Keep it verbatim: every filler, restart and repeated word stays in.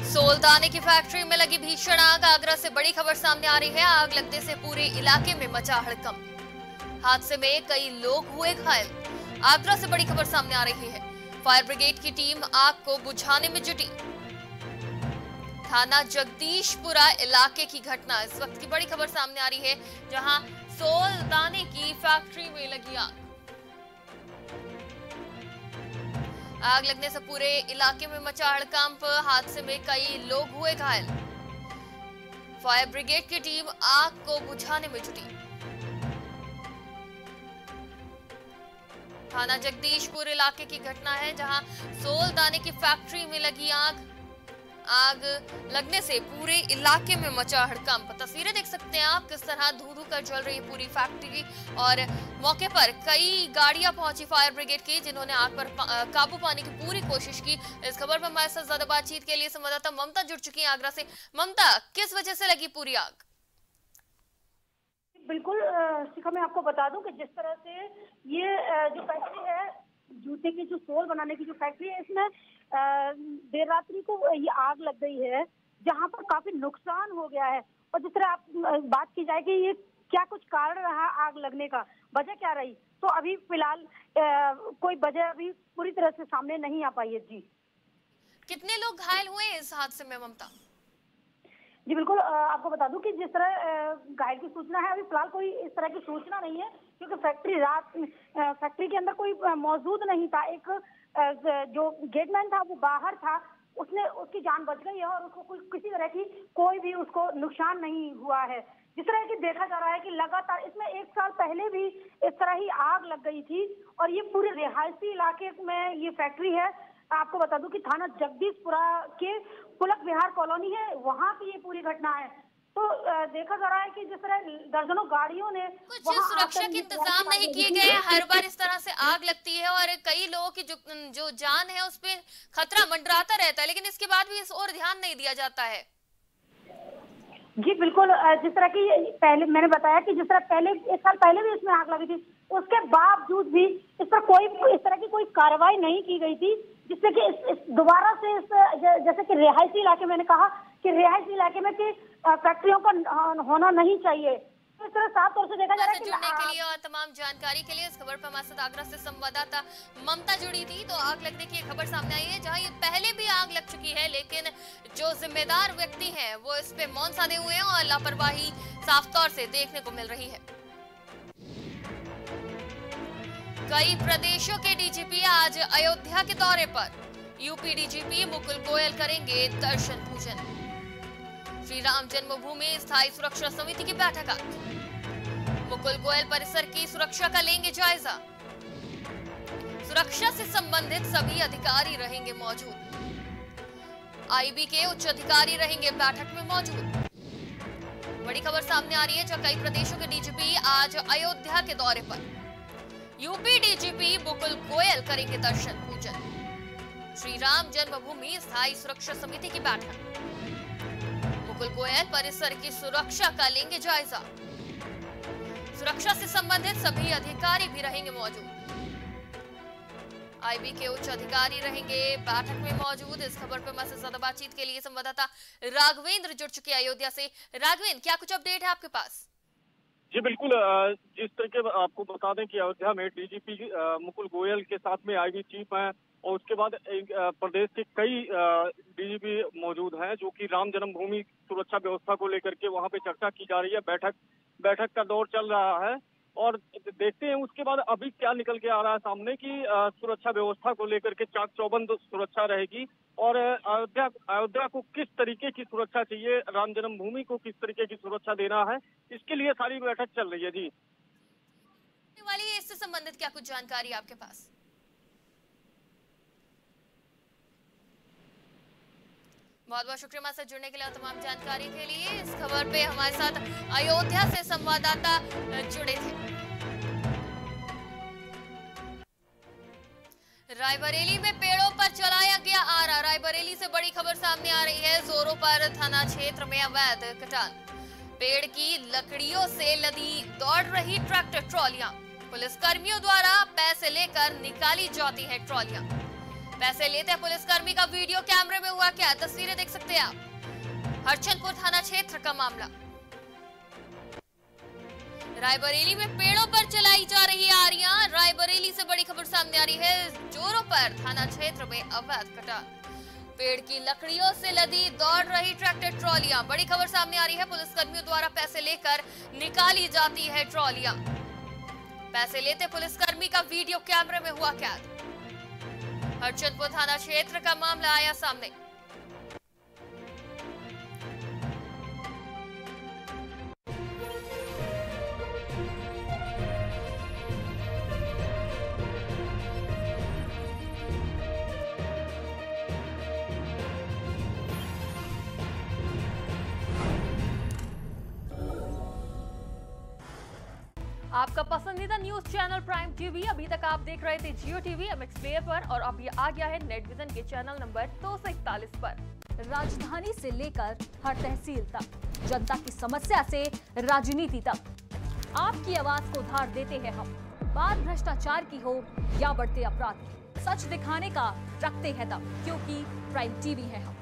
सोलदाने की फैक्ट्री में लगी भीषण आग। आगरा से बड़ी खबर सामने आ रही है। आग लगने से पूरे इलाके में मचा हड़कंप। हादसे में कई लोग हुए घायल। आगरा से बड़ी खबर सामने आ रही है। फायर ब्रिगेड की टीम आग को बुझाने में जुटी। थाना जगदीशपुरा इलाके की घटना इस वक्त की बड़ी खबर सामने आ रही है, जहां सोलदाने की फैक्ट्री में लगी आग। आग लगने से पूरे इलाके में मचा हड़कंप। हादसे में कई लोग हुए घायल। फायर ब्रिगेड की टीम आग को बुझाने में जुटी। थाना जगदीशपुर इलाके की घटना है, जहां सोलदाने की फैक्ट्री में लगी आग। आग लगने से पूरे इलाके में मचा हड़कंप। तस्वीरें देख सकते हैं आप, किस तरह धू धू कर जल रही है पूरी फैक्ट्री। और मौके पर कई गाड़ियां पहुंची फायर ब्रिगेड की, जिन्होंने आग पर काबू पाने की पूरी कोशिश की। इस खबर पर हमारे साथ ज्यादा बातचीत के लिए संवाददाता ममता जुड़ चुकी है आगरा से। ममता, किस वजह से लगी पूरी आग? बिल्कुल शिखा, मैं आपको बता दूं कि जिस तरह से ये जो फैक्ट्री है, जूते की जो सोल बनाने की जो फैक्ट्री है, इसमें देर रात्रि को ये आग लग गई है, जहां पर काफी नुकसान हो गया है। और जिस तरह आप बात की जाए कि ये क्या कुछ कारण रहा आग लगने का, वजह क्या रही, तो अभी फिलहाल कोई वजह अभी पूरी तरह से सामने नहीं आ पाई है। जी, कितने लोग घायल हुए इस हादसे में ममता? जी बिल्कुल, आपको बता दूं कि जिस तरह घायल की सूचना है, अभी फिलहाल कोई इस तरह की सूचना नहीं है, क्योंकि फैक्ट्री रात फैक्ट्री के अंदर कोई मौजूद नहीं था। एक जो गेटमैन था वो बाहर था, उसने उसकी जान बच गई है और उसको कोई किसी तरह की कोई भी उसको नुकसान नहीं हुआ है। जिस तरह की देखा जा रहा है कि लगातार इसमें एक साल पहले भी इस तरह ही आग लग गई थी, और ये पूरे रिहायशी इलाके में ये फैक्ट्री है। आपको बता दूं कि थाना जगदीशपुरा के पुलक विहार कॉलोनी है, वहाँ की ये पूरी घटना है। तो देखा जा रहा है कि जिस तरह दर्जनों गाड़ियों ने कुछ सुरक्षा के इंतजाम नहीं किए गए। हर बार इस तरह से आग लगती है और कई लोगों की जो जो जान है उस पर खतरा मंडराता रहता है, लेकिन इसके बाद भी इस ओर ध्यान नहीं दिया जाता है। जी बिल्कुल, जिस तरह की पहले मैंने बताया कि जिस तरह पहले एक साल पहले भी इसमें आग लगी थी, उसके बावजूद भी इस पर कोई इस तरह की कोई कार्रवाई नहीं की गई थी, जिससे कि इस, इस दोबारा से इस जैसे कि रिहायशी इलाके, मैंने कहा कि रिहायशी इलाके में कि फैक्ट्रियों का होना नहीं चाहिए। तो इस तरह साफ तौर से देखा जा रहा है कि जुड़ने के लिए और तमाम जानकारी के लिए इस खबर पर हमारे साथ आगरा से संवाददाता ममता जुड़ी थी। तो आग लगने की खबर सामने आई है, जहां ये पहले भी आग लग चुकी है, लेकिन जो जिम्मेदार व्यक्ति हैं वो इस पे मौन साधे हुए हैं और लापरवाही साफ तौर से देखने को मिल रही है। कई प्रदेशों के डीजीपी आज अयोध्या के दौरे पर। यूपी डीजीपी मुकुल गोयल करेंगे दर्शन पूजन। श्री राम जन्मभूमि स्थायी सुरक्षा समिति की बैठक आज। मुकुल गोयल परिसर की सुरक्षा का लेंगे जायजा। सुरक्षा से संबंधित सभी अधिकारी रहेंगे मौजूद। आईबी के उच्च अधिकारी रहेंगे बैठक में मौजूद। बड़ी खबर सामने आ रही है, जहां कई प्रदेशों के डीजीपी आज अयोध्या के दौरे पर। यूपी डीजीपी मुकुल गोयल करेंगे दर्शन पूजन। श्री राम जन्मभूमि स्थायी सुरक्षा समिति की बैठक। मुकुल गोयल परिसर की सुरक्षा का लेंगे जायजा। सुरक्षा से संबंधित सभी अधिकारी भी रहेंगे मौजूद। आईबी के उच्च अधिकारी रहेंगे बैठक में मौजूद। इस खबर पर हमारे ज्यादा बातचीत के लिए संवाददाता राघवेंद्र जुड़ चुके हैं अयोध्या से। राघवेंद्र, क्या कुछ अपडेट है आपके पास? जी बिल्कुल, जिस तरीके आपको बता दें कि अयोध्या में डीजीपी मुकुल गोयल के साथ में आईबी चीफ हैं, और उसके बाद प्रदेश के कई डीजीपी मौजूद हैं, जो कि राम जन्मभूमि सुरक्षा व्यवस्था को लेकर के वहां पे चर्चा की जा रही है। बैठक बैठक का दौर चल रहा है और देखते हैं उसके बाद अभी क्या निकल के आ रहा है सामने की सुरक्षा व्यवस्था को लेकर के चाक चौबंद सुरक्षा रहेगी, और अयोध्या अयोध्या को किस तरीके की सुरक्षा चाहिए, राम जन्मभूमि को किस तरीके की सुरक्षा देना है, इसके लिए सारी बैठक चल रही है। जी वाली इससे संबंधित क्या कुछ जानकारी आपके पास? बहुत बहुत शुक्रिया हमारे साथ जुड़ने के लिए और तमाम जानकारी के लिए। इस खबर पे हमारे साथ अयोध्या से संवाददाता जुड़े थे। रायबरेली में पेड़ों पर चलाया गया आरा। रायबरेली से बड़ी खबर सामने आ रही है। जोरों पर थाना क्षेत्र में अवैध कटान। पेड़ की लकड़ियों से लदी दौड़ रही ट्रैक्टर ट्रॉलियां। पुलिस कर्मियों द्वारा पैसे लेकर निकाली जाती है ट्रॉलियां। पैसे लेते पुलिसकर्मी का वीडियो कैमरे में हुआ क्या, तस्वीरें देख सकते हैं आप। हरचंदपुर थाना क्षेत्र का मामला। रायबरेली में पेड़ों पर चलाई जा रही आरियां। रायबरेली से बड़ी खबर सामने आ रही है, जोरों पर थाना क्षेत्र में अवैध कटान। पेड़ की लकड़ियों से लदी दौड़ रही ट्रैक्टर ट्रॉलियां। बड़ी खबर सामने आ रही है, पुलिसकर्मियों द्वारा पैसे लेकर निकाली जाती है ट्रॉलियां। पैसे लेते पुलिसकर्मी का वीडियो कैमरे में हुआ कैद। हरचंदपुर थाना क्षेत्र का मामला आया सामने। आपका पसंदीदा न्यूज चैनल प्राइम टीवी, अभी तक आप देख रहे थे जियो टीवी, एमएक्स प्लेयर पर, और अब ये आ गया है नेट विजन के चैनल नंबर दो सौ इकतालीस पर। राजधानी से लेकर हर तहसील तक, जनता की समस्या से राजनीति तक, आपकी आवाज को उधार देते हैं हम। बात भ्रष्टाचार की हो या बढ़ते अपराध की, सच दिखाने का रखते हैं दम, क्योंकि प्राइम टीवी है हम।